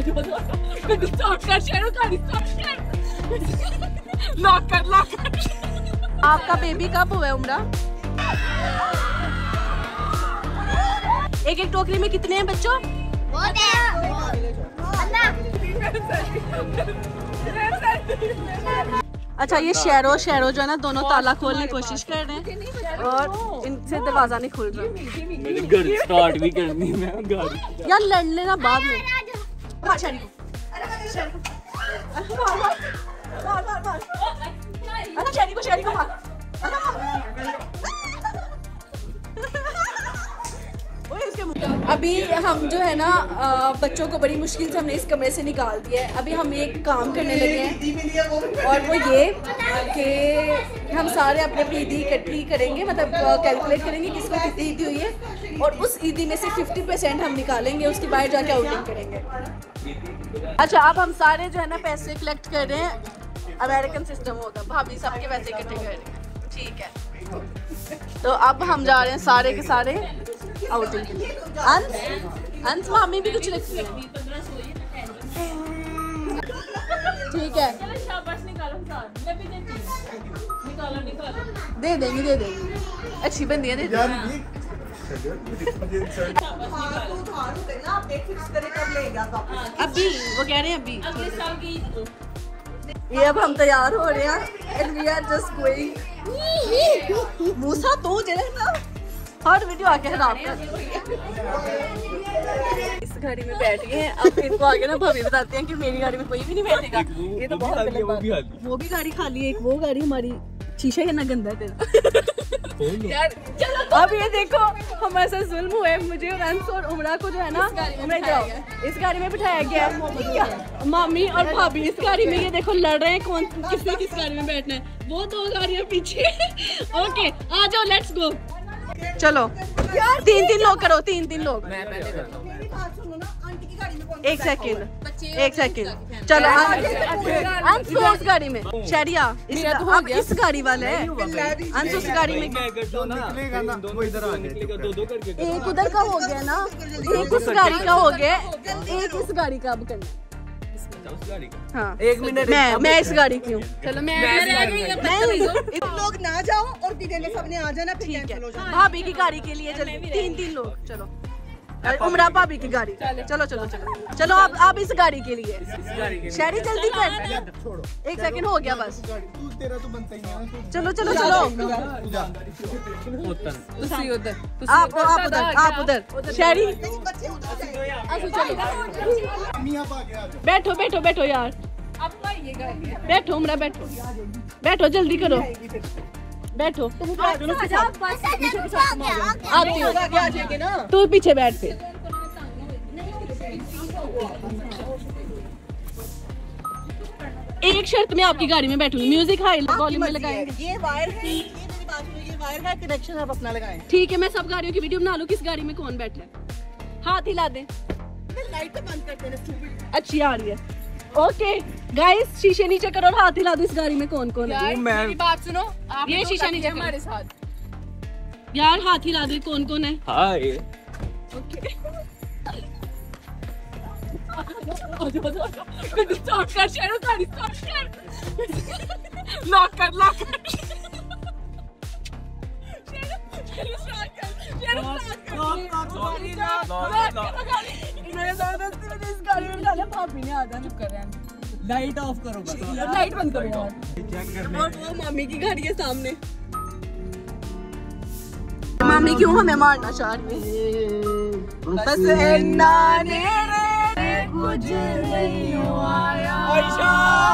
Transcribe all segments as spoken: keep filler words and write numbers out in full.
आपका बेबी कब हुआ है उमरा? एक एक टोकरी में कितने हैं बच्चों? अच्छा ये शेरो शेरो जो है ना दोनों ताला खोलने की कोशिश कर रहे हैं और इनसे दरवाजा नहीं खुल रहा। घर स्टार्ट भी करनी है घर। यार लड़ लेना बाद में। अभी हम जो है ना बच्चों को बड़ी मुश्किल से हमने इस कमरे से निकाल दिया है। अभी हम एक काम करने लगे हैं और वो ये कि हम सारे अपनी अपनी ईदी इकट्ठी करेंगे, मतलब कैलकुलेट करेंगे किसको कितनी ईदी हुई है और उस ईदी में से फिफ्टी परसेंट हम निकालेंगे, उसके बाद जाके आउटिंग करेंगे। अच्छा अब हम सारे जो है ना पैसे कलेक्ट कर रहे हैं, अमेरिकन सिस्टम होगा, भाभी सबके पैसे इकट्ठे कर रहे हैं, ठीक है। तो अब हम जा रहे हैं सारे के सारे आउटिंग के लिए। अंश अंश मामी भी कुछ लगती है, ठीक है दे देंगे दे देंगे अच्छी बंदी है, दे देंगे। अभी वो कह रहे हैं अभी ये अब हम तैयार हो रहे हैं and we are just going। मूसा तो जरा ना हर वीडियो आके खराब कर इस गाड़ी में बैठ गए। अब इनको आगे ना भाभी बताते हैं कि मेरी गाड़ी में कोई भी नहीं बैठेगा। ये तो बहुत गलत बात है। वो भी गाड़ी खाली है, एक वो गाड़ी हमारी शीशा है ना गंदा है तेरा। यार चलो अब ये देखो हमारे साथ जुल्म हुआ है, मुझे और अंश और उमरा को जो है ना इस गाड़ी में बिठाया गया। मामी और भाभी इस गाड़ी में ये देखो लड़ रहे हैं कौन किसने किस गाड़ी में बैठना है। वो दो गाड़ियां पीछे। ओके आ जाओ लेट्स गो। चलो तीन तीन लोग करो, तीन तीन लोग। एक सेकंड एक सेकंड चलो अंश को इस गाड़ी में शरिया इस, अब इस गाड़ी वाले है अंश उस गाड़ी में एक उधर का हो गया ना, एक उस गाड़ी का हो गया, एक इस गाड़ी का अब करना। हाँ एक मिनट मैं मैं इस गाड़ी की हूँ। चलो मैं लोग ना जाओ और सबने आ जाना फिर भाभी की गाड़ी के लिए तीन तीन लोग। चलो उमरा भाभी की गाड़ी। चलो चलो चलो चलो आप आप इस गाड़ी के लिए शहरी जल्दी कर। एक सेकंड हो गया बस। चलो चलो चलो आप आप उधर आप उधर शहरी। बैठो बैठो बैठो यार बैठो उमरा बैठो बैठो जल्दी करो बैठो। तू पीछे बैठ फिर। एक शर्त में आपकी गाड़ी में बैठूंगी, म्यूजिक हाई वॉल्यूम में लगाएंगे। ये वायर है, ये मेरी बात सुनो, ये वायर का कनेक्शन आप अपना लगाएं। ठीक है मैं सब गाड़ियों की वीडियो बना लूं किस गाड़ी में कौन बैठा है। हाथ हिला दें, लाइट तो बंद कर देना। अच्छी आ रही है। ओके गाइस शीशे नीचे करो और हाथ हिला दो इस गाड़ी में कौन कौन है। मेरी बात सुनो आप ये शीशा नीचे हमारे साथ यार हाथ हिला दो कौन कौन है। हाय ओके स्टार्ट कर शेरो गाड़ी स्टार्ट कर लॉक कर लॉक कर शेरो स्टार्ट कर शेरो स्टार्ट कर। मेरे जबरदस्ती में इस गाड़ी में डाला भाभी ने आधा चुप कर रहे हैं। लाइट ऑफ करो बस, लाइट बंद करो यार। और वो मामी की गाड़ी के सामने मामी क्यों हमें मारना चाह रही है। बस नाने रे कुछ नहीं आया आयशा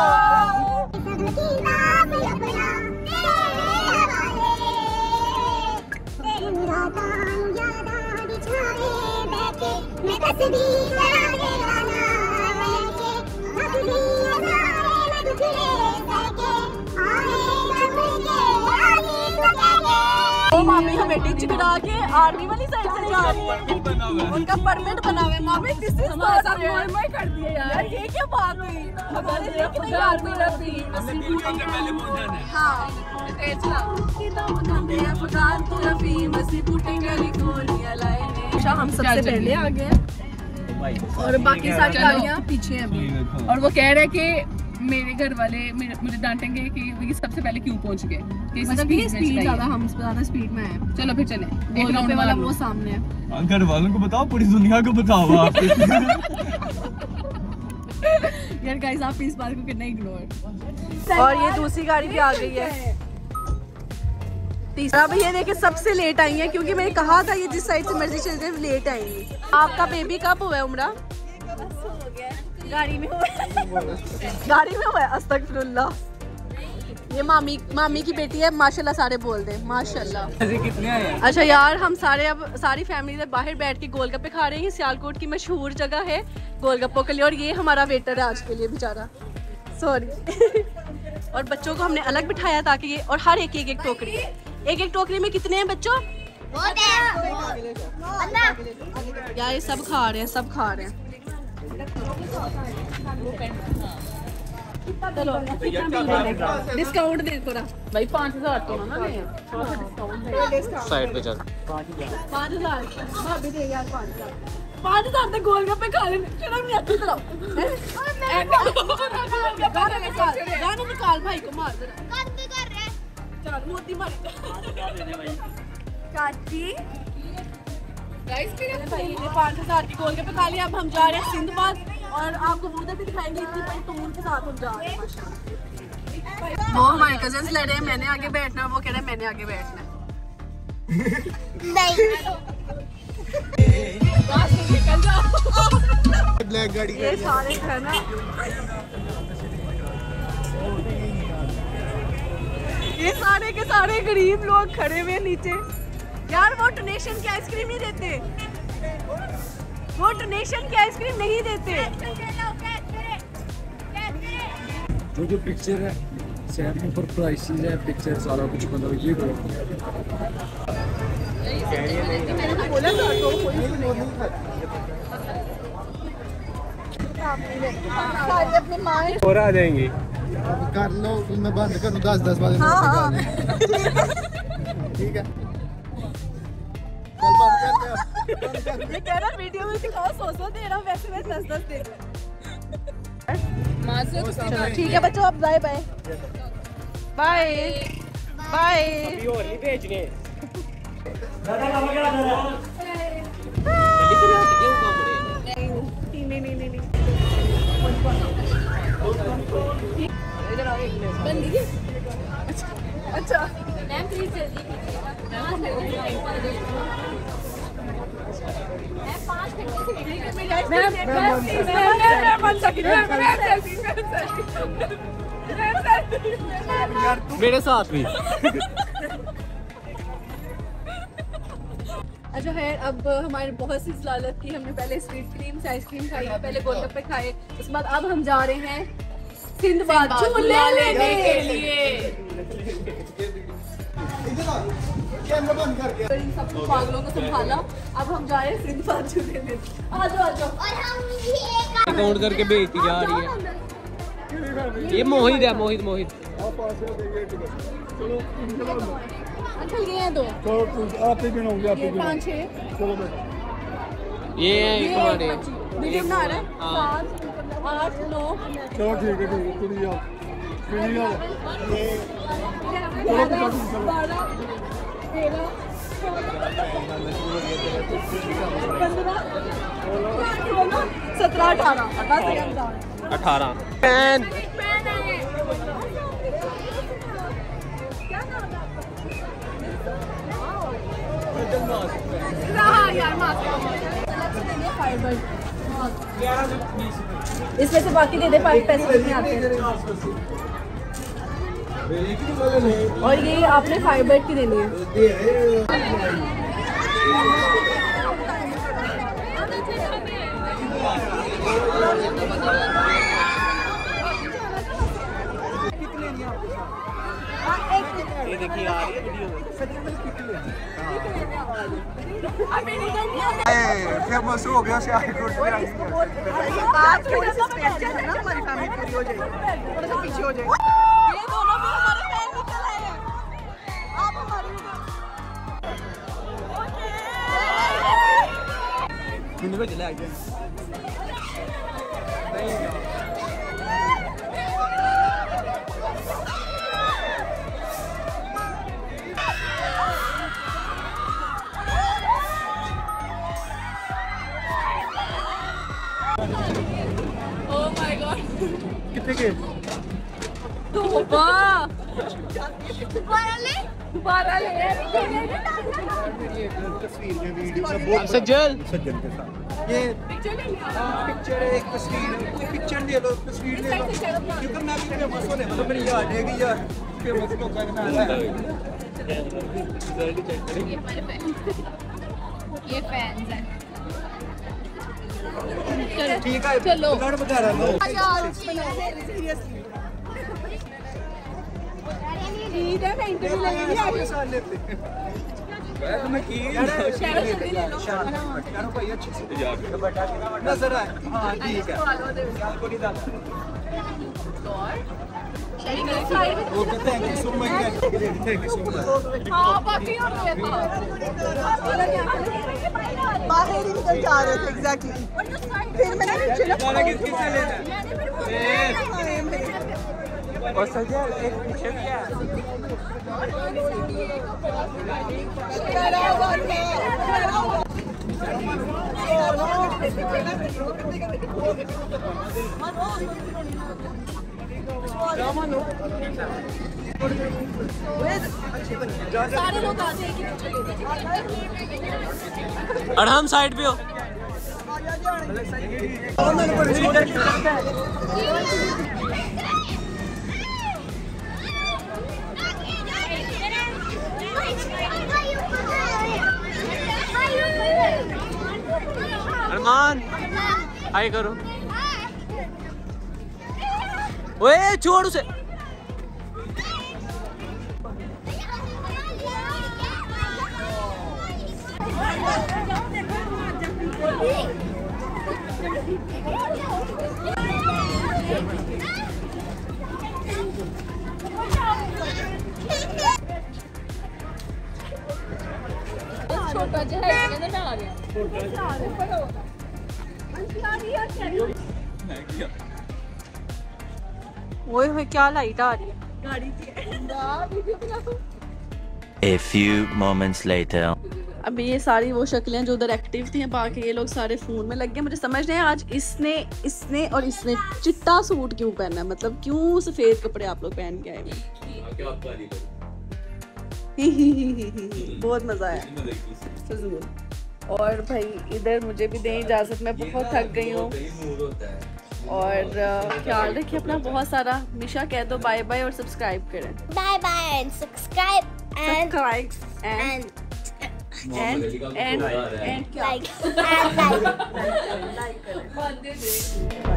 वो मामी हमें टिच करा के आर्मी वाली साइड से जा रही है। उनका परमिट बना हुआ है। मामी दिस इज हमारा मोर कर दिया यार, ये क्या बात हुई। हमारे लिए कितनी आर्मी रही हां हम सबसे पहले आ गए। और बाकी सारी गाड़ियाँ पीछे हैं अभी। और वो कह रहे हैं कि मेरे घर वाले मेरे मुझे डांटेंगे कि ये सबसे पहले क्यों पहुंच गए, मतलब ये स्पीड ज्यादा, हम ज्यादा स्पीड में हैं। चलो फिर चले, एक राउंड वाला वो सामने है। घर वालों को बताओ, पूरी दुनिया को बताओ आप। यार गाइस, आप इस बात को कितना इग्नोर। और ये दूसरी गाड़ी भी आ गई है, तीसरा। अब ये देखिए सबसे लेट आई है, क्योंकि मैंने कहा था ये जिस साइड से मर्जी चलते हैं लेट आएंगी। आपका बेबी कब हुआ है उमरा? गाड़ी में हुआ है। गाड़ी में हुआ है, अस्तगफिरुल्लाह। ये मामी मामी की बेटी है, माशाल्लाह सारे बोल दे माशाल्लाह। कितने आए? अच्छा यार, हम सारे अब सारी फैमिली बाहर बैठ के गोलगप्पे खा रहे हैं। सियालकोट की मशहूर जगह है गोलगप्पों के लिए, और ये हमारा वेटर है आज के लिए बेचारा, सॉरी। और बच्चों को हमने अलग बिठाया ताकि ये, और हर एक एक एक टोकरी, एक एक टोकरी में कितने हैं बच्चों? यार ये सब खा रहे हैं, सब खा रहे हैं। डिस्काउंट दे थोड़ा भाई, पाँच हजार तो ना ले साइड पे चल। पाँच हजार भाभी दे यार, पाँच हजार पाँच हजार तक गोलगप्पे खा रहे हैं। शर्म नहीं आती तरह। गाना निकाल भाई को, मार चल मोती मार चाची। गाइस भाई ने पाँच हजार की गोलगप्पे खा लिया। अब हम जा रहे हैं सिंधबाद, और आपको वो भी दिखाएंगे इतनी बड़ी टूर के साथ हम जा रहे हैं। वो हमारे कजन्स लड़ रहे हैं, मैंने आगे बैठना, वो कह रहे हैं मैंने आगे बैठना। ब्लैक गाड़ी ये सारे है ना, ये सारे के सारे गरीब लोग खड़े हुए नीचे। यार वो डोनेशन की आइसक्रीम नहीं देते, वो डोनेशन की आइसक्रीम नहीं देते। जो जो पिक्चर है सैम ऊपर प्राइसेस है, पिक्चर सारा कुछ मतलब ये करो। मैंने तो बोला था तो अपने माँ और आ जाएंगे। कर लो, मैं बंद कर दूं दस दस बार। हाँ ठीक है, चल बंद कर दे। ये कह रहा वीडियो में दिखाओ, सौ सौ दे रहा हूँ, वैसे मैं दस दस दे रहा। चलो ठीक है बच्चों, अब बाय बाय बाय बाय। अभी और नहीं भेजने। नहीं नहीं नहीं नहीं इधर आओ, एक मिनट बंद दीजिए। अच्छा मैम प्लीज जल्दी मेरे साथ भी। अच्छा है, अब हमारे बहुत सी सलालत की। हमने पहले स्वीट क्रीम से आइसक्रीम खाई है, पहले गोलगप्पे खाए, उसके बाद अब हम जा रहे हैं सिंधबाद झूले लेने के लिए। सब पागलों को संभाला, अब हम जा रहे हैं सिंधबाद झूले लेने। आ जाओ आ जाओ। अकाउंट करके भेजती जा रही है। ये मोहित है, मोहित मोहित। अंकल ये हैं दो, आप ही गिनोगे, आप ही गिनो। पाँच छः, ये है एक हमारे। वीडियो बना रहा है। सात आठ नौ। चलो ठीक है, ठीक है, तुम जाओ, तुम जाओ। बारह तेरह पंद्रह सोलह सत्रह अठारह अठारह। इसमें से बाकी दे दे, पाँच पैसे नहीं आते। और ये आपने फाइव बाइट की देनी है। ये देखिए आ रही है वीडियो में। फेमस हो गया सियालकोट में। आज के लिए स्पेशल है ना, हमारी फैमिली पूरी हो जाएगी, थोड़ा सा पीछे हो जाए। ये दोनों भी हमारे फैन निकल आए हैं। आप हमारी मैंने भी चला गया Oh my god. कितने के वाह दोबारा ले दोबारा ले तस्वीर में वीडियो में बहुत सज्जल सज्जन के साथ ये पिक्चर एक तस्वीर कोई पिक्चर ले लो तस्वीर ले लो क्योंकि मैं भी फेमस होने मतलब मेरी याद है कि यार फेमस तो करना है ये फैंस हैं ठीक है चलो लड़ बता रहा हूं मैं की करो भाई अच्छे से नजर आए हां ठीक है okay thank you so much thank you so much हाँ बाकी और बाहर ही निकल जा रहे थे एग्जैक्टली फिर मैंने वाला किस किस से लेना है और सजल एक पीछे भी है सारे लोग आते हैं कि अड़हम साइड पे हो अरमान हाय करो ओए छोड़ उसे छोटा जो है इसके अंदर आ गया ओए होए क्या लाइट आ रही है A few moments later. अभी ये सारी वो शक्लें जो उधर एक्टिव थी बाकी ये लोग सारे फोन में लग गए मुझे समझ नहीं आया आज इसने इसने और इसने चिट्टा सूट क्यों पहना है मतलब क्यों सफेद कपड़े आप लोग पहन के आए हैं बहुत मजा आया फजूल और भाई इधर मुझे भी दें इजाजत मैं बहुत थक गई हूँ और ख्याल रखिए अपना बहुत सारा मिशा कह दो बाय बाय और सब्सक्राइब करें Bye bye and subscribe and subscribe and and and and and क्या like and like. लाइक करें